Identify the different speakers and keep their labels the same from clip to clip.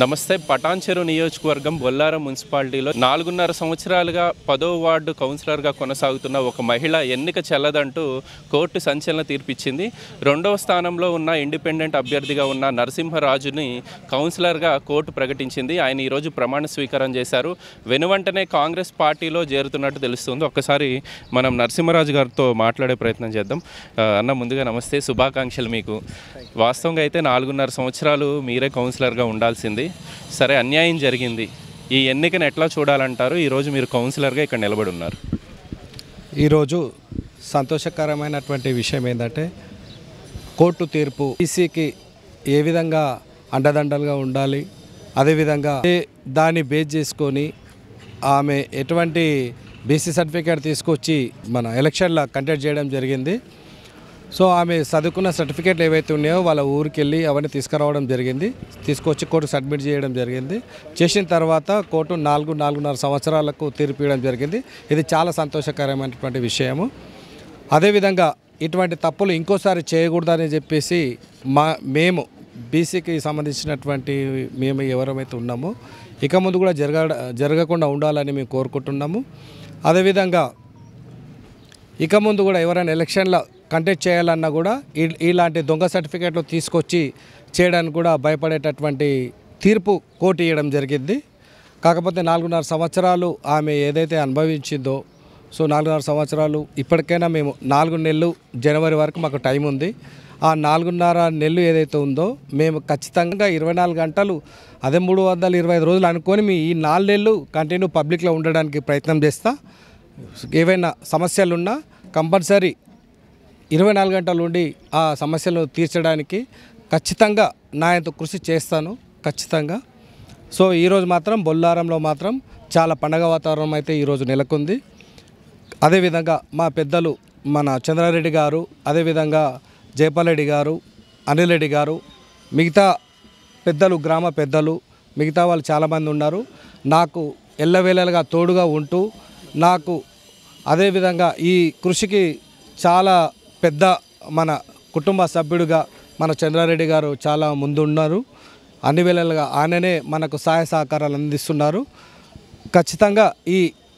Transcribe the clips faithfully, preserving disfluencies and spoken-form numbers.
Speaker 1: నమస్తే. పటాన్చెరు నియోజకవర్గం బొల్లారం మున్సిపాలిటీలో నాలుగున్నర సంవత్సరాలుగా పదో వార్డు కౌన్సిలర్గా కొనసాగుతున్న ఒక మహిళ ఎన్నిక చెల్లదంటూ కోర్టు సంచలన తీర్పిచ్చింది. రెండవ స్థానంలో ఉన్న ఇండిపెండెంట్ అభ్యర్థిగా ఉన్న నరసింహరాజుని కౌన్సిలర్గా కోర్టు ప్రకటించింది. ఆయన ఈరోజు ప్రమాణ స్వీకారం చేశారు. వెనువెంటనే కాంగ్రెస్ పార్టీలో చేరుతున్నట్టు తెలుస్తుంది. ఒక్కసారి మనం నరసింహరాజు గారితో మాట్లాడే ప్రయత్నం చేద్దాం. అన్న, ముందుగా నమస్తే, శుభాకాంక్షలు మీకు. వాస్తవంగా అయితే నాలుగున్నర సంవత్సరాలు మీరే కౌన్సిలర్గా ఉండాల్సింది. సరే, అన్యాయం జరిగింది. ఈ ఎన్నికను ఎట్లా చూడాలంటారు? ఈరోజు మీరు కౌన్సిలర్గా ఇక్కడ నిలబడి ఉన్నారు.
Speaker 2: ఈరోజు సంతోషకరమైనటువంటి విషయం ఏంటంటే, కోర్టు తీర్పు బీసీకి ఏ విధంగా అండదండలుగా ఉండాలి, అదేవిధంగా దాన్ని బేస్ చేసుకొని ఆమె ఎటువంటి బీసీ సర్టిఫికేట్ తీసుకొచ్చి మన ఎలక్షన్లో కండక్ట్ చేయడం జరిగింది. సో ఆమె చదువుకున్న సర్టిఫికేట్లు ఏవైతే ఉన్నాయో వాళ్ళ ఊరికి వెళ్ళి అవన్నీ తీసుకురావడం జరిగింది. తీసుకొచ్చి కోర్టు సబ్మిట్ చేయడం జరిగింది. చేసిన తర్వాత కోర్టు నాలుగు నాలుగున్నర సంవత్సరాలకు తీర్పు ఇవ్వడం జరిగింది. ఇది చాలా సంతోషకరమైనటువంటి విషయము. అదేవిధంగా ఇటువంటి తప్పులు ఇంకోసారి చేయకూడదని చెప్పేసి మా మేము బీసీకి సంబంధించినటువంటి మేము ఎవరైతే ఉన్నామో ఇక ముందు కూడా జరగ జరగకుండా ఉండాలని మేము కోరుకుంటున్నాము. అదేవిధంగా ఇక ముందు కూడా ఎవరైనా ఎలక్షన్లో కంటెక్ట్ చేయాలన్నా కూడా ఇలాంటి దొంగ సర్టిఫికేట్లు తీసుకొచ్చి చేయడానికి కూడా భయపడేటటువంటి తీర్పు కోర్టు ఇవ్వడం జరిగింది. కాకపోతే నాలుగున్నర సంవత్సరాలు ఆమె ఏదైతే అనుభవించిందో, సో నాలుగున్నర సంవత్సరాలు ఇప్పటికైనా మేము నాలుగు నెలలు జనవరి వరకు మాకు టైం ఉంది. ఆ నాలుగున్నర నెలలు ఏదైతే ఉందో మేము ఖచ్చితంగా ఇరవై నాలుగు గంటలు అదే మూడు వందల ఇరవై ఐదు రోజులు అనుకొని మీ ఈ నాలుగు నెలలు కంటిన్యూ పబ్లిక్లో ఉండడానికి ప్రయత్నం చేస్తా. ఏవైనా సమస్యలున్నా కంపల్సరీ ఇరవై నాలుగు గంటలు ఉండి ఆ సమస్యలను తీర్చడానికి ఖచ్చితంగా నా ఎంతో కృషి చేస్తాను ఖచ్చితంగా. సో ఈరోజు మాత్రం బొల్లారంలో మాత్రం చాలా పండగ వాతావరణం అయితే ఈరోజు నెలకొంది. అదేవిధంగా మా పెద్దలు మన చంద్రారెడ్డి గారు, అదేవిధంగా జయపాల్ రెడ్డి గారు, అనిల్ రెడ్డి గారు, మిగతా పెద్దలు, గ్రామ పెద్దలు, మిగతా వాళ్ళు చాలామంది ఉన్నారు. నాకు ఎల్లవేళలుగా తోడుగా ఉంటూ నాకు అదేవిధంగా ఈ కృషికి చాలా పెద్ద మన కుటుంబ సభ్యుడిగా మన చంద్రారెడ్డి గారు చాలా ముందున్నారు. అన్ని వేళలుగా ఆయననే మనకు సహాయ సహకారాలు అందిస్తున్నారు. ఖచ్చితంగా ఈ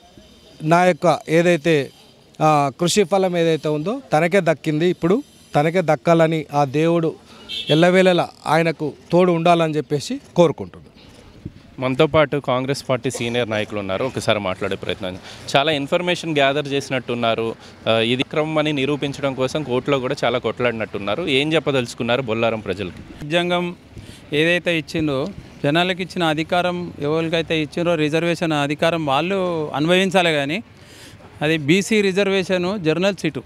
Speaker 2: నా యొక్క ఏదైతే కృషి ఫలం ఏదైతే ఉందో తనకే దక్కింది. ఇప్పుడు తనకే దక్కాలని ఆ దేవుడు ఎల్లవేళలా ఆయనకు తోడు ఉండాలని చెప్పేసి కోరుకుంటున్నాను.
Speaker 1: మనతో పాటు కాంగ్రెస్ పార్టీ సీనియర్ నాయకులు ఉన్నారు. ఒకసారి మాట్లాడే ప్రయత్నం. చాలా ఇన్ఫర్మేషన్ గ్యాదర్ చేసినట్టున్నారు. ఇది క్రమం అని నిరూపించడం కోసం కోర్టులో కూడా చాలా కొట్లాడినట్టున్నారు. ఏం చెప్పదలుచుకున్నారు బొల్లారం ప్రజలకి?
Speaker 3: రాజ్యాంగం ఏదైతే ఇచ్చిందో, జనాలకు ఇచ్చిన అధికారం ఎవరికైతే ఇచ్చిందో రిజర్వేషన్ అధికారం వాళ్ళు అనుభవించాలి. కానీ అది BC reservation general seat,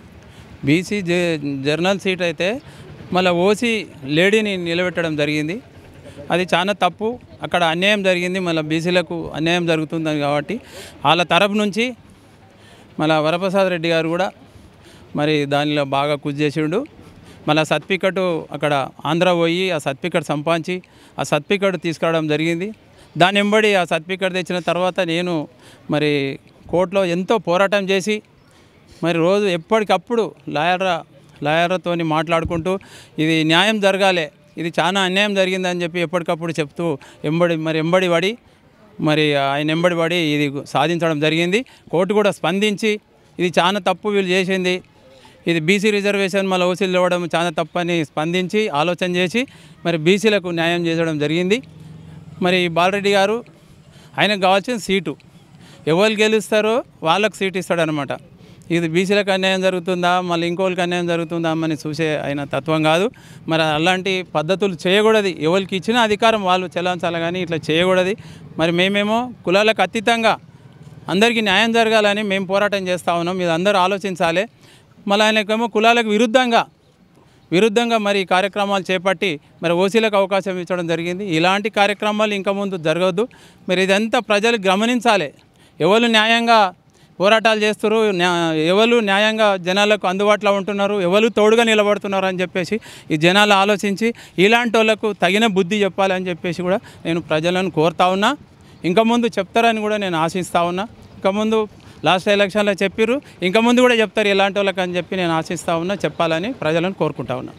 Speaker 3: BC general seat అయితే మళ్ళీ ఓసీ లేడీని నిలబెట్టడం జరిగింది. అది చాలా తప్పు. అక్కడ అన్యాయం జరిగింది. మళ్ళీ బీసీలకు అన్యాయం జరుగుతుంది కాబట్టి వాళ్ళ తరపు నుంచి మళ్ళీ వరప్రసాద్ రెడ్డి గారు కూడా మరి దానిలో బాగా కృషి చేసిండు. మళ్ళీ సర్టిఫికెట్ అక్కడ ఆంధ్ర పోయి ఆ సర్టిఫికెట్ సంపాదించి ఆ సర్టిఫికెట్ తీసుకురావడం జరిగింది. దాని వెంబడి ఆ సర్టిఫికెట్ తెచ్చిన తర్వాత నేను మరి కోర్టులో ఎంతో పోరాటం చేసి మరి రోజు ఎప్పటికప్పుడు లాయర్ లాయర్తో మాట్లాడుకుంటూ ఇది న్యాయం జరగాలి, ఇది చాలా అన్యాయం జరిగిందని చెప్పి ఎప్పటికప్పుడు చెప్తూ ఎంబడి మరి ఎంబడి పడి మరి ఆయన ఎంబడి పడి ఇది సాధించడం జరిగింది. కోర్టు కూడా స్పందించి ఇది చాలా తప్పు వీళ్ళు చేసింది, ఇది బీసీ రిజర్వేషన్ మళ్ళీ ఓసీలు ఇవ్వడం చాలా తప్పు అని స్పందించి ఆలోచన చేసి మరి బీసీలకు న్యాయం చేసడం జరిగింది. మరి బాలరెడ్డి గారు ఆయనకు కావాల్సిన సీటు ఎవరు గెలుస్తారో వాళ్ళకు సీటు ఇస్తాడనమాట. ఇది బీసీలకు అన్యాయం జరుగుతుందా మళ్ళీ ఇంకోళ్ళకి అన్యాయం జరుగుతుందా అని చూసే ఆయన తత్వం కాదు. మరి అలాంటి పద్ధతులు చేయకూడదు. ఎవరికి ఇచ్చిన అధికారం వాళ్ళు చెల్లించాలి, కానీ ఇట్లా చేయకూడదు. మరి మేమేమో కులాలకు అతీతంగా అందరికీ న్యాయం జరగాలని మేము పోరాటం చేస్తూ ఉన్నాం. మీరు అందరూ ఆలోచించాలి. మళ్ళీ ఆయనకేమో కులాలకు విరుద్ధంగా విరుద్ధంగా మరి కార్యక్రమాలు చేపట్టి మరి ఓసీలకు అవకాశం ఇచ్చడం జరిగింది. ఇలాంటి కార్యక్రమాలు ఇంకా ముందు జరగద్దు. మరి ఇదంతా ప్రజలు గమనించాలి. ఎవరు న్యాయంగా పోరాటాలు చేస్తారు, ఎవరు న్యాయంగా జనాలకు అందుబాటులో ఉంటున్నారు, ఎవరు తోడుగా నిలబడుతున్నారు అని చెప్పేసి ఈ జనాలు ఆలోచించి ఇలాంటి వాళ్ళకు తగిన బుద్ధి చెప్పాలని చెప్పేసి కూడా నేను ప్రజలను కోరుతా ఉన్నా. ఇంకా ముందు చెప్తారని కూడా నేను ఆశిస్తూ ఉన్నా. ఇంకా ముందు లాస్ట్ ఎలక్షన్లో చెప్పారు, ఇంకా ముందు కూడా చెప్తారు ఇలాంటి వాళ్ళకి అని చెప్పి నేను ఆశిస్తూ ఉన్నా, చెప్పాలని ప్రజలను కోరుకుంటా ఉన్నా.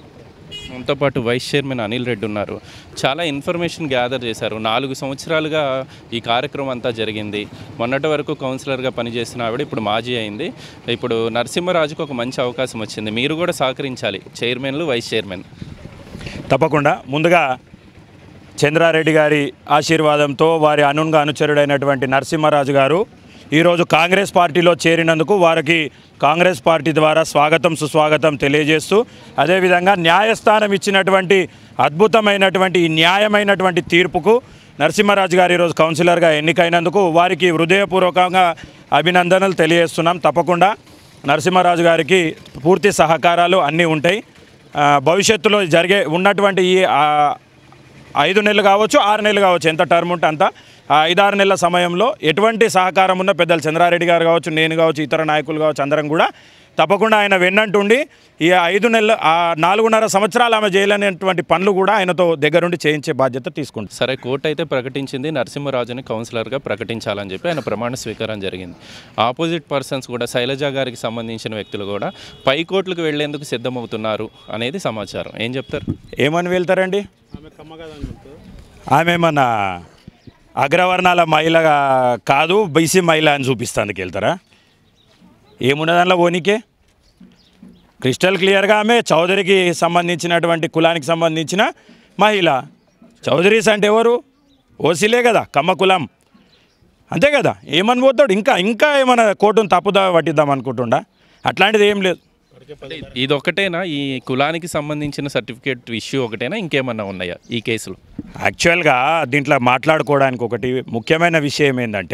Speaker 1: మనతో పాటు వైస్ చైర్మన్ అనిల్ రెడ్డి ఉన్నారు. చాలా ఇన్ఫర్మేషన్ గ్యాదర్ చేశారు. నాలుగు సంవత్సరాలుగా ఈ కార్యక్రమం అంతా జరిగింది. మొన్నటి వరకు కౌన్సిలర్గా పనిచేసిన ఆవిడ ఇప్పుడు మాజీ అయింది. ఇప్పుడు నరసింహరాజుకు ఒక మంచి అవకాశం వచ్చింది. మీరు కూడా సహకరించాలి, చైర్మన్లు వైస్ చైర్మన్.
Speaker 4: తప్పకుండా. ముందుగా చంద్రారెడ్డి గారి ఆశీర్వాదంతో వారి అనుంగ అనుచరుడైనటువంటి నరసింహరాజు గారు ఈరోజు కాంగ్రెస్ పార్టీలో చేరినందుకు వారికి కాంగ్రెస్ పార్టీ ద్వారా స్వాగతం సుస్వాగతం తెలియజేస్తూ, అదేవిధంగా న్యాయస్థానం ఇచ్చినటువంటి అద్భుతమైనటువంటి ఈ న్యాయమైనటువంటి తీర్పుకు నరసింహరాజు గారు ఈరోజు కౌన్సిలర్గా ఎన్నికైనందుకు వారికి హృదయపూర్వకంగా అభినందనలు తెలియజేస్తున్నాం. తప్పకుండా నరసింహరాజు గారికి పూర్తి సహకారాలు అన్నీ ఉంటాయి. భవిష్యత్తులో జరిగే ఉన్నటువంటి ఈ ఐదు నెలలు కావచ్చు, ఆరు నెలలు కావచ్చు, ఎంత టర్మ్ ఉంటే అంత ఐదారు నెలల సమయంలో ఎటువంటి సహకారం ఉన్న పెద్దలు చంద్రారెడ్డి గారు కావచ్చు, నేను కావచ్చు, ఇతర నాయకులు కావచ్చు, అందరం కూడా తప్పకుండా ఆయన వెన్నంటుండి ఈ ఐదు నెలలు ఆ నాలుగున్నర సంవత్సరాలు ఆమె చేయలేనటువంటి పనులు కూడా ఆయనతో దగ్గరుండి చేయించే బాధ్యత తీసుకుంటాం.
Speaker 1: సరే, కోర్టు అయితే ప్రకటించింది నరసింహరాజుని కౌన్సిలర్గా ప్రకటించాలని చెప్పి ఆయన ప్రమాణ స్వీకారం జరిగింది. ఆపోజిట్ పర్సన్స్ కూడా శైలజ గారికి సంబంధించిన వ్యక్తులు కూడా పై కోర్టులకు వెళ్లేందుకు సిద్ధమవుతున్నారు అనేది సమాచారం. ఏం చెప్తారు?
Speaker 4: ఏమని వెళ్తారండి? ఆమె మన అగ్రవర్ణాల మహిళ కాదు, బీసీ మహిళ అని చూపిస్తానికి వెళ్తారా? ఏమున్న దానిలో ఓనికే క్రిస్టల్ క్లియర్గా ఆమె చౌదరికి సంబంధించినటువంటి కులానికి సంబంధించిన మహిళ. చౌదరీస్ అంటే ఎవరు? ఓసీలే కదా, కమ్మ కులం, అంతే కదా. ఏమని పోతాడు? ఇంకా ఇంకా ఏమైనా కోర్టును తప్పుదా పట్టిద్దాం అనుకుంటుండా? అట్లాంటిది ఏం లేదు.
Speaker 1: ఇది ఒకటేనా ఈ కులానికి సంబంధించిన సర్టిఫికేట్ ఇష్యూ ఒకటేనా, ఇంకేమన్నా ఉన్నాయా ఈ కేసులో?
Speaker 4: యాక్చువల్గా దీంట్లో మాట్లాడుకోవడానికి ఒకటి ముఖ్యమైన విషయం ఏంటంటే,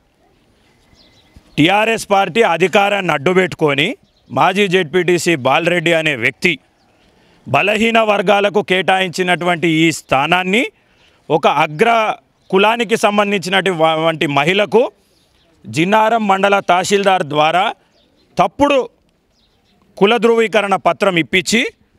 Speaker 4: టీఆర్ఎస్ పార్టీ అధికారాన్ని అడ్డుపెట్టుకొని మాజీ జెడ్పీటీసీ బాలరెడ్డి అనే వ్యక్తి బలహీన వర్గాలకు కేటాయించినటువంటి ఈ స్థానాన్ని ఒక అగ్ర కులానికి సంబంధించినటువంటి మహిళకు జిన్నారం మండల తహసీల్దార్ ద్వారా తప్పుడు కుల ధృవీకరణ పత్రం ఇప్పించి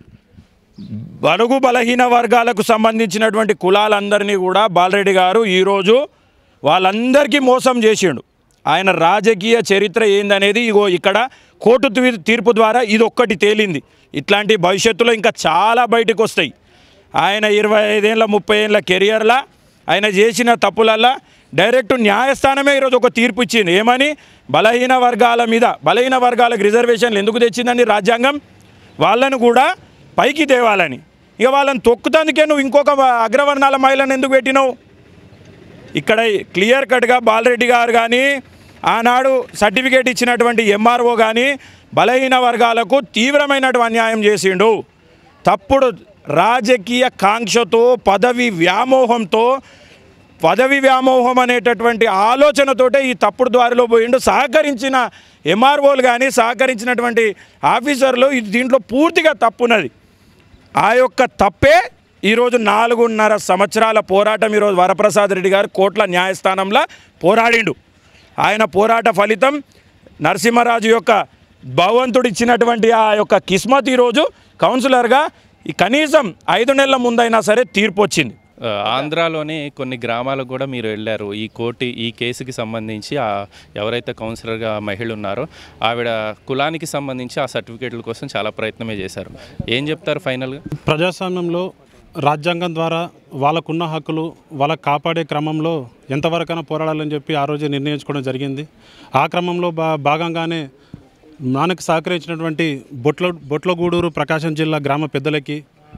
Speaker 4: బడుగు బలహీన వర్గాలకు సంబంధించినటువంటి కులాలందరినీ కూడా బాలరెడ్డి గారు ఈరోజు వాళ్ళందరికీ మోసం చేసిండు. ఆయన రాజకీయ చరిత్ర ఏందనేది ఇగో ఇక్కడ కోర్టు తీర్పు ద్వారా ఇది ఒక్కటి తేలింది. ఇట్లాంటి భవిష్యత్తులో ఇంకా చాలా బయటకు వస్తాయి. ఆయన ఇరవై ఐదేళ్ళ ముప్పై ఏళ్ళ కెరియర్లా ఆయన చేసిన తప్పులల్లా డైరెక్ట్ న్యాయస్థానమే ఈరోజు ఒక తీర్పు ఇచ్చింది. ఏమని? బలహీన వర్గాల మీద బలహీన వర్గాలకు రిజర్వేషన్లు ఎందుకు తెచ్చిందని రాజ్యాంగం, వాళ్ళను కూడా పైకి తేవాలని. ఇక వాళ్ళని తొక్కుతందుకే నువ్వు ఇంకొక అగ్రవర్ణాల మహిళను ఎందుకు పెట్టినావు? ఇక్కడ క్లియర్ కట్గా బాలరెడ్డి గారు కానీ ఆనాడు సర్టిఫికేట్ ఇచ్చినటువంటి ఎంఆర్ఓ కానీ బలహీన వర్గాలకు తీవ్రమైనటువంటి అన్యాయం చేసిండు. తప్పుడు రాజకీయ కాంక్షతో, పదవి వ్యామోహంతో, పదవి వ్యామోహం అనేటటువంటి ఆలోచనతోటే ఈ తప్పుడు దారిలో పోయిండు. సహకరించిన ఎంఆర్ఓలు కానీ సహకరించినటువంటి ఆఫీసర్లు ఇది దీంట్లో పూర్తిగా తప్పున్నది. ఆ యొక్క తప్పే ఈరోజు నాలుగున్నర సంవత్సరాల పోరాటం ఈరోజు వరప్రసాద్ రెడ్డి గారు కోట్ల న్యాయస్థానంలో పోరాడిండు. ఆయన పోరాట ఫలితం నరసింహరాజు యొక్క భగవంతుడు ఇచ్చినటువంటి ఆ యొక్క కిస్మత్ ఈరోజు కౌన్సిలర్గా ఈ కనీసం ఐదు నెలల ముందైనా సరే తీర్పు వచ్చింది.
Speaker 1: ఆంధ్రాలోని కొన్ని గ్రామాలకు కూడా మీరు వెళ్ళారు. ఈ కోర్టు ఈ కేసుకి సంబంధించి ఎవరైతే కౌన్సిలర్గా మహిళ ఉన్నారో ఆవిడ కులానికి సంబంధించి ఆ సర్టిఫికేట్ల కోసం చాలా ప్రయత్నమే చేశారు. ఏం చెప్తారు ఫైనల్గా?
Speaker 5: ప్రజాస్వామ్యంలో రాజ్యాంగం ద్వారా వాళ్ళకున్న హక్కులు వాళ్ళకు కాపాడే క్రమంలో ఎంతవరకైనా పోరాడాలని చెప్పి ఆ రోజే నిర్ణయించుకోవడం జరిగింది. ఆ క్రమంలో బా భాగంగానే నాన్నకు సహకరించినటువంటి బొట్ల బొట్లగూడూరు ప్రకాశం జిల్లా గ్రామ పెద్దలకి,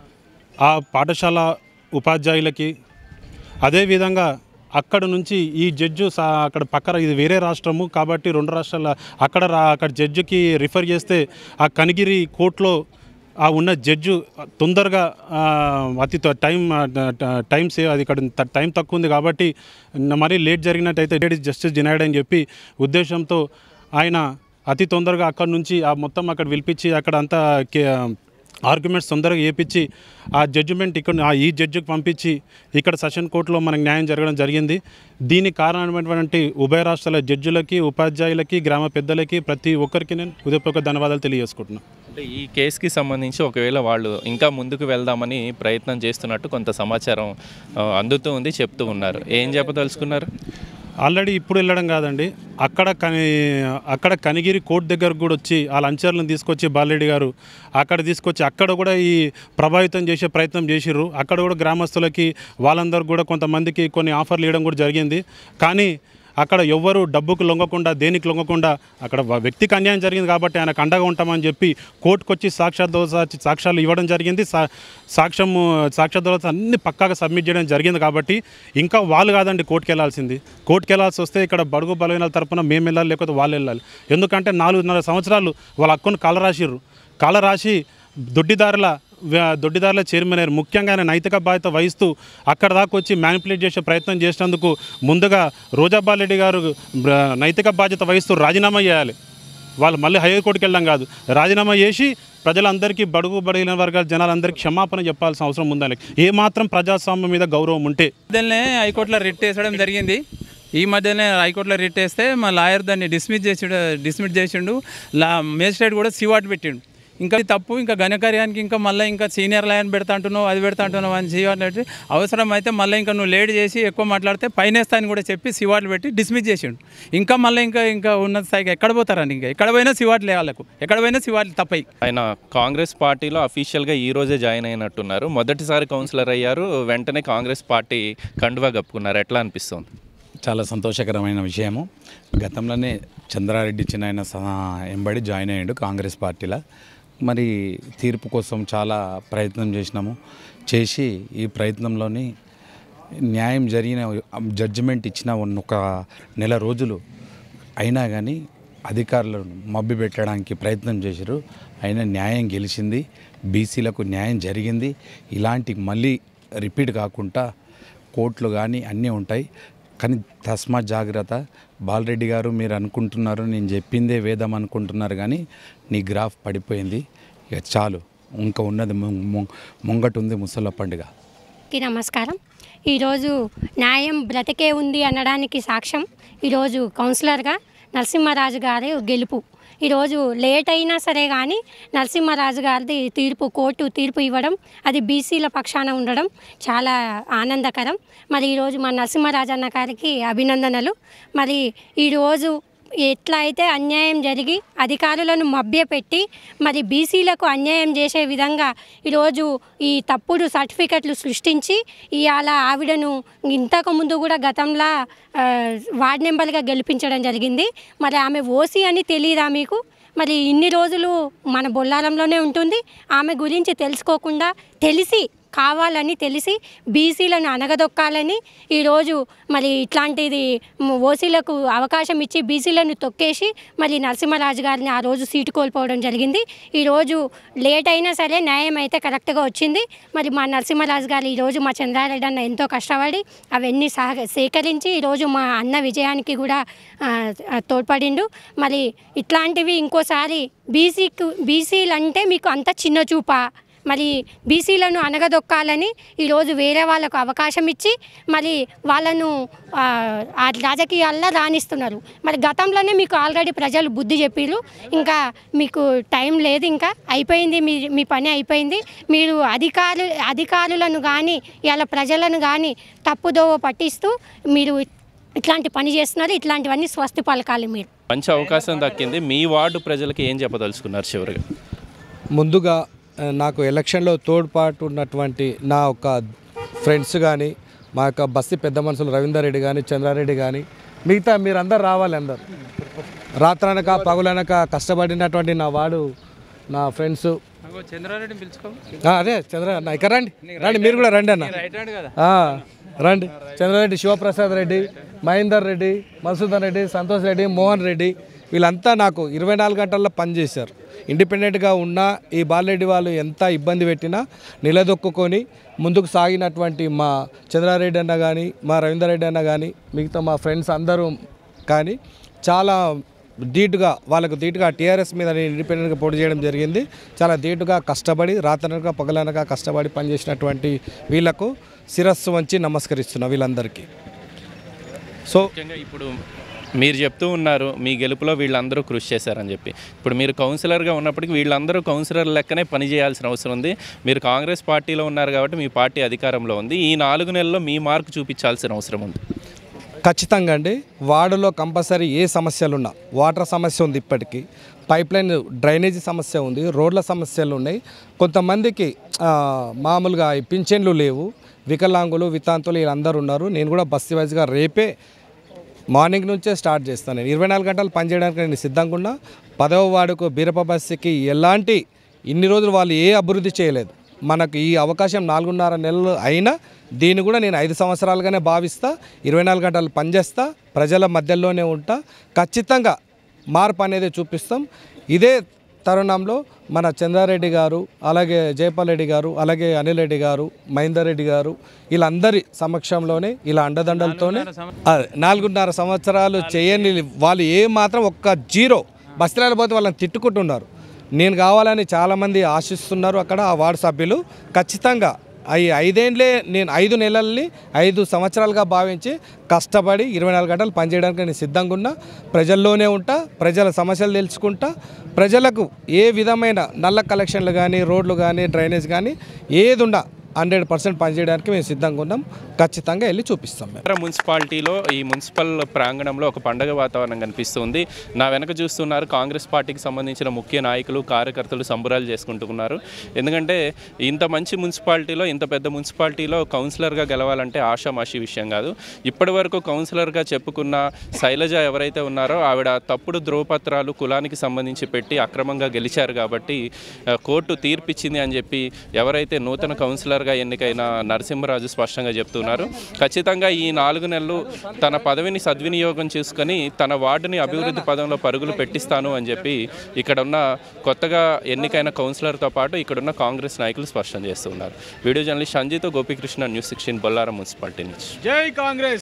Speaker 5: ఆ పాఠశాల ఉపాధ్యాయులకి, అదేవిధంగా అక్కడ నుంచి ఈ జడ్జు అక్కడ పక్కన ఇది వేరే రాష్ట్రము కాబట్టి రెండు రాష్ట్రాల అక్కడ రా అక్కడ జడ్జికి రిఫర్ చేస్తే ఆ కనిగిరి కోర్టులో ఆ ఉన్న జడ్జు తొందరగా అతి టైం టైం సేవ్ అది ఇక్కడ టైం తక్కువ ఉంది కాబట్టి మరీ లేట్ జరిగినట్టయితే జస్టిస్ డినైడ్ అని చెప్పి ఉద్దేశంతో ఆయన అతి తొందరగా అక్కడ నుంచి ఆ మొత్తం అక్కడ పిలిపించి అక్కడ అంతా ఆర్గ్యుమెంట్స్ తొందరగా వేయించి ఆ జడ్జిమెంట్ ఇక్కడ ఈ జడ్జికి పంపించి ఇక్కడ సెషన్ కోర్టులో మనకు న్యాయం జరగడం జరిగింది. దీనికి కారణమైనటువంటి ఉభయ రాష్ట్రాల జడ్జిలకి, ఉపాధ్యాయులకి, గ్రామ పెద్దలకి ప్రతి ఒక్కరికి నేను హృదయపూర్వక ధన్యవాదాలు తెలియజేసుకుంటున్నాను.
Speaker 1: అంటే ఈ కేసుకి సంబంధించి ఒకవేళ వాళ్ళు ఇంకా ముందుకు వెళ్దామని ప్రయత్నం చేస్తున్నట్టు కొంత సమాచారం అందుతూ ఉంది, చెప్తూ ఉన్నారు. ఏం చెప్పదలుచుకున్నారు?
Speaker 5: ఆల్రెడీ ఇప్పుడు వెళ్ళడం కాదండి, అక్కడ కని అక్కడ కనిగిరి కోర్టు దగ్గరకు కూడా వచ్చి ఆ లంచర్లను తీసుకొచ్చి బాలరెడ్డి గారు అక్కడ తీసుకొచ్చి అక్కడ కూడా ఈ ప్రభావితం చేసే ప్రయత్నం చేసిర్రు. అక్కడ కూడా గ్రామస్తులకి వాళ్ళందరూ కూడా కొంతమందికి కొన్ని ఆఫర్లు ఇవ్వడం కూడా జరిగింది. కానీ అక్కడ ఎవ్వరు డబ్బుకు లొంగకుండా దేనికి లొంగకుండా అక్కడ వ్యక్తికి అన్యాయం జరిగింది కాబట్టి ఆయనకు అండగా ఉంటామని చెప్పి కోర్టుకు వచ్చి సాక్ష్యాలు సాక్ష్యాలు ఇవ్వడం జరిగింది. సా సాక్ష్యం సాక్ష్యాలు అన్ని పక్కాగా సబ్మిట్ చేయడం జరిగింది. కాబట్టి ఇంకా వాళ్ళు కాదండి కోర్టుకు వెళ్ళాల్సింది. కోర్టుకు వెళ్ళాల్సి వస్తే ఇక్కడ బడుగు బలహీనల తరపున మేము వెళ్ళాలి, లేకపోతే వాళ్ళు వెళ్ళాలి. ఎందుకంటే నాలుగున్నర సంవత్సరాలు వాళ్ళ హక్కును కాల రాసిర్రు. కాల రాసి దొడ్డిదారుల దొడ్డిదారుల చైర్మన్ అయ్యారు. ముఖ్యంగా ఆయన నైతిక బాధ్యత వహిస్తూ అక్కడ దాకా వచ్చి మ్యానిపులేట్ చేసే ప్రయత్నం చేసినందుకు ముందుగా రోజాబాలరెడ్డి గారు నైతిక బాధ్యత వహిస్తూ రాజీనామా చేయాలి. వాళ్ళు మళ్ళీ హైకోర్టుకి వెళ్ళడం కాదు, రాజీనామా చేసి ప్రజలందరికీ బడుగు బడిన వర్గాల జనాలందరికీ క్షమాపణ చెప్పాల్సిన అవసరం ఉందని, ఏమాత్రం ప్రజాస్వామ్యం మీద గౌరవం ఉంటే.
Speaker 3: మధ్యలోనే హైకోర్టులో రిట్ వేసడం జరిగింది. ఈ మధ్యనే హైకోర్టులో రిట్ వేస్తే మా లాయర్ దాన్ని డిస్మిస్ చేసిండు డిస్మిస్ చేసిండు లా మేజిస్ట్రేట్ కూడా సివాట్ పెట్టిండు. ఇంకా తప్పు, ఇంకా ఘనకార్యానికి ఇంకా మళ్ళీ ఇంకా సీనియర్ లాయర్ని పెడతా అంటున్నావు, అది పెడతా అంటున్నావు అని సివాట్లు పెట్టి అవసరం అయితే మళ్ళీ ఇంకా నువ్వు లేట్ చేసి ఎక్కువ మాట్లాడితే పైనేస్తా అని కూడా చెప్పి సివాట్లు పెట్టి డిస్మిస్ చేసిండు. ఇంకా మళ్ళీ ఇంకా ఇంకా ఉన్నత స్థాయికి ఎక్కడ పోతారని, ఇంకా ఎక్కడ పోయినా సివాట్లు వాళ్ళకు ఎక్కడ పోయినా సివాట్లు తప్పయి.
Speaker 1: ఆయన కాంగ్రెస్ పార్టీలో అఫీషియల్గా ఈ రోజే జాయిన్ అయినట్టున్నారు. మొదటిసారి కౌన్సిలర్ అయ్యారు, వెంటనే కాంగ్రెస్ పార్టీ కండువా కప్పుకున్నారు. ఎట్లా అనిపిస్తుంది?
Speaker 6: చాలా సంతోషకరమైన విషయము. గతంలోనే చంద్రారెడ్డి చిన్న ఎంబడి జాయిన్ అయ్యాడు కాంగ్రెస్ పార్టీలో. మరి తీర్పు కోసం చాలా ప్రయత్నం చేసినాము. చేసి ఈ ప్రయత్నంలోని న్యాయం జరిగిన జడ్జిమెంట్ ఇచ్చిన ఒక నెల రోజులు అయినా కానీ అధికారులను మభ్య పెట్టడానికి ప్రయత్నం చేశారు. అయినా న్యాయం గెలిచింది, బీసీలకు న్యాయం జరిగింది. ఇలాంటి మళ్ళీ రిపీట్ కాకుండా కోర్టులు కానీ అన్నీ ఉంటాయి. కానీ తస్మా జాగ్రత్త. బాలరెడ్డి గారు మీరు అనుకుంటున్నారు నేను చెప్పిందే వేదం అనుకుంటున్నారు, కానీ నీ గ్రాఫ్ పడిపోయింది. ఇక చాలు, ఇంకా ఉన్నది ముంగట ఉంది ముసల పండుగ.
Speaker 7: నమస్కారం. ఈరోజు న్యాయం బ్రతికే ఉంది అనడానికి సాక్ష్యం ఈరోజు కౌన్సిలర్గా నరసింహరాజు గారి గెలుపు. ఈరోజు లేట్ అయినా సరే కానీ నరసింహరాజు గారిది తీర్పు, కోర్టు తీర్పు ఇవ్వడం, అది బీసీల పక్షాన ఉండడం చాలా ఆనందకరం. మరి ఈరోజు మా నరసింహరాజు అన్న గారికి అభినందనలు. మరి ఈరోజు ఎట్లా అయితే అన్యాయం జరిగి అధికారులను మభ్యపెట్టి మరి బీసీలకు అన్యాయం చేసే విధంగా ఈరోజు ఈ తప్పుడు సర్టిఫికెట్లు సృష్టించి ఇవాళ ఆవిడను ఇంతకు ముందు కూడా గతంలో వార్డ్ మెంబర్గా గెలిపించడం జరిగింది. మరి ఆమె ఓసీ అని తెలియదా మీకు? మరి ఇన్ని రోజులు మన బొల్లారంలోనే ఉంటుంది. ఆమె గురించి తెలుసుకోకుండా తెలిసి కావాలని తెలిసి బీసీలను అనగదొక్కాలని ఈరోజు మరి ఇట్లాంటిది ఓసీలకు అవకాశం ఇచ్చి బీసీలను తొక్కేసి మరి నరసింహరాజు గారిని ఆ రోజు సీటు కోల్పోవడం జరిగింది. ఈరోజు లేట్ అయినా సరే న్యాయం అయితే కరెక్ట్గా వచ్చింది. మరి మా నరసింహరాజు గారు ఈరోజు మా చంద్రారెడ్డి అన్న ఎంతో కష్టపడి అవన్నీ సహ సేకరించి ఈరోజు మా అన్న విజయానికి కూడా తోడ్పడిండు. మరి ఇట్లాంటివి ఇంకోసారి బీసీకు బీసీలు అంటే మీకు అంత చిన్న చూపా? మరి బీసీలను అనగదొక్కాలని ఈరోజు వేరే వాళ్ళకు అవకాశం ఇచ్చి మరి వాళ్ళను ఆ రాజకీయాల్లో రాణిస్తున్నారు. మరి గతంలోనే మీకు ఆల్రెడీ ప్రజలు బుద్ధి చెప్పారు. ఇంకా మీకు టైం లేదు, ఇంకా అయిపోయింది, మీ మీ పని అయిపోయింది. మీరు అధికారు అధికారులను కానీ ఇలా ప్రజలను కానీ తప్పుదోవ పట్టిస్తూ మీరు ఇట్లాంటి పని చేస్తున్నారు. ఇట్లాంటివన్నీ స్వస్తి పలకాలి. మీరు
Speaker 1: మంచి అవకాశం దక్కింది. మీ వార్డు ప్రజలకి ఏం చెప్పదలుచుకున్నారు చివరిగా?
Speaker 2: ముందుగా నాకు ఎలక్షన్లో తోడ్పాటు ఉన్నటువంటి నా ఒక ఫ్రెండ్స్ కానీ, మా యొక్క బస్సి పెద్ద మనుషులు రవీందర్ రెడ్డి కానీ, చంద్రారెడ్డి కానీ, మిగతా మీరందరూ రావాలి. అందరు రాత్రనక పగులనక కష్టపడినటువంటి నా వాడు నా ఫ్రెండ్స్.
Speaker 3: చంద్రారెడ్డి పిలుచుకో.
Speaker 2: అదే చంద్ర ఇక్కడ రండి రండి మీరు కూడా రండి అన్న, రండి. చంద్రారెడ్డి, శివప్రసాద్ రెడ్డి, మహేందర్ రెడ్డి, మధుసూదన్ రెడ్డి, సంతోష్ రెడ్డి, మోహన్ రెడ్డి, వీళ్ళంతా నాకు ఇరవై నాలుగు గంటల్లో పనిచేశారు. ఇండిపెండెంట్గా ఉన్న ఈ బాలరెడ్డి వాళ్ళు ఎంత ఇబ్బంది పెట్టినా నిలదొక్కుని ముందుకు సాగినటువంటి మా చంద్రారెడ్డి అన్న కానీ, మా రవీందర్ రెడ్డి అన్న కానీ, మిగతా మా ఫ్రెండ్స్ అందరూ కానీ చాలా ధీటుగా వాళ్ళకు ధీటుగా టీఆర్ఎస్ మీద నేను ఇండిపెండెంట్గా పోటీ చేయడం జరిగింది. చాలా ధీటుగా కష్టపడి రాత్రనక పగలనక కష్టపడి పనిచేసినటువంటి వీళ్ళకు శిరస్సు వంచి నమస్కరిస్తున్నా వీళ్ళందరికీ. సో
Speaker 1: ఇప్పుడు మీరు చెప్తూ ఉన్నారు మీ గెలుపులో వీళ్ళందరూ కృషి చేశారని చెప్పి. ఇప్పుడు మీరు కౌన్సిలర్గా ఉన్నప్పటికీ వీళ్ళందరూ కౌన్సిలర్ లెక్కనే పనిచేయాల్సిన అవసరం ఉంది. మీరు కాంగ్రెస్ పార్టీలో ఉన్నారు కాబట్టి మీ పార్టీ అధికారంలో ఉంది. ఈ నాలుగు నెలల్లో మీ మార్కు చూపించాల్సిన అవసరం ఉంది.
Speaker 2: ఖచ్చితంగా అండి. వార్డులో కంపల్సరీ ఏ సమస్యలు ఉన్నా, వాటర్ సమస్య ఉంది, ఇప్పటికీ పైప్ లైన్ డ్రైనేజీ సమస్య ఉంది, రోడ్ల సమస్యలు ఉన్నాయి. కొంతమందికి మామూలుగా పింఛన్లు లేవు, వికలాంగులు వితాంతులు వీళ్ళందరూ ఉన్నారు. నేను కూడా బస్సు వైజ్గా రేపే మార్నింగ్ నుంచే స్టార్ట్ చేస్తాను. నేను ఇరవై నాలుగు గంటలు పనిచేయడానికి నేను సిద్ధంగా ఉన్నా. పదవ వార్డుకు బీరప్ప బస్సుకి ఎలాంటి ఇన్ని రోజులు వాళ్ళు ఏ అభివృద్ధి చేయలేదు. మనకు ఈ అవకాశం నాలుగున్నర నెలలు అయినా దీన్ని కూడా నేను ఐదు సంవత్సరాలుగానే భావిస్తా. ఇరవై నాలుగు గంటలు పనిచేస్తా, ప్రజల మధ్యలోనే ఉంటా. ఖచ్చితంగా మార్పు అనేది చూపిస్తాం. ఇదే తరుణంలో మన చంద్రారెడ్డి గారు, అలాగే జయపాల్ రెడ్డి గారు, అలాగే అనిల్ రెడ్డి గారు, మహేందర్ రెడ్డి గారు వీళ్ళందరి సమక్షంలోనే ఇలా అండదండలతోనే నాలుగున్నర సంవత్సరాలు చేయని వాళ్ళు ఏ మాత్రం ఒక్క జీరో బస్తీలలో పోతే వాళ్ళని తిట్టుకుంటున్నారు. నేను కావాలని చాలామంది ఆశిస్తున్నారు అక్కడ ఆ వార్డు సభ్యులు. ఖచ్చితంగా అవి ఐదేండ్లే నేను ఐదు నెలల్ని ఐదు సంవత్సరాలుగా భావించి కష్టపడి ఇరవై నాలుగు గంటలు పనిచేయడానికి నేను సిద్ధంగా ఉన్నా. ప్రజల్లోనే ఉంటా, ప్రజల సమస్యలు తెలుసుకుంటా. ప్రజలకు ఏ విధమైన నల్ల కలెక్షన్లు కానీ, రోడ్లు కానీ, డ్రైనేజ్ కానీ ఏది ఉన్నా హండ్రెడ్ పర్సెంట్ పనిచేయడానికి మేము సిద్ధంగా ఉన్నాం. ఖచ్చితంగా వెళ్ళి చూపిస్తాం. మేము
Speaker 1: మున్సిపాలిటీలో ఈ మున్సిపల్ ప్రాంగణంలో ఒక పండగ వాతావరణం కనిపిస్తుంది. నా వెనక చూస్తున్నారు కాంగ్రెస్ పార్టీకి సంబంధించిన ముఖ్య నాయకులు, కార్యకర్తలు సంబరాలు చేసుకుంటున్నారు. ఎందుకంటే ఇంత మంచి మున్సిపాలిటీలో, ఇంత పెద్ద మున్సిపాలిటీలో కౌన్సిలర్గా గెలవాలంటే ఆషామాషి విషయం కాదు. ఇప్పటి వరకు కౌన్సిలర్గా చెప్పుకున్న శైలజ ఎవరైతే ఉన్నారో ఆవిడ తప్పుడు ధ్రువపత్రాలు కులానికి సంబంధించి పెట్టి అక్రమంగా గెలిచారు కాబట్టి కోర్టు తీర్పిచ్చింది అని చెప్పి ఎవరైతే నూతన కౌన్సిలర్ ఎన్నికైన నరసింహరాజు స్పష్టంగా చెప్తున్నారు. ఖచ్చితంగా ఈ నాలుగు నెలలు తన పదవిని సద్వినియోగం చేసుకొని తన వార్డుని అభివృద్ధి పదంలో పరుగులు పెట్టిస్తాను అని చెప్పి ఇక్కడ ఉన్న కొత్తగా ఎన్నికైన కౌన్సిలర్తో పాటు ఇక్కడున్న కాంగ్రెస్ నాయకులు స్పష్టం చేస్తున్నారు. వీడియో జర్నలిస్ట్ సంజయ్తో Gopikrishna, news sixteen, Bollaram municipality నుంచి.
Speaker 5: జై కాంగ్రెస్.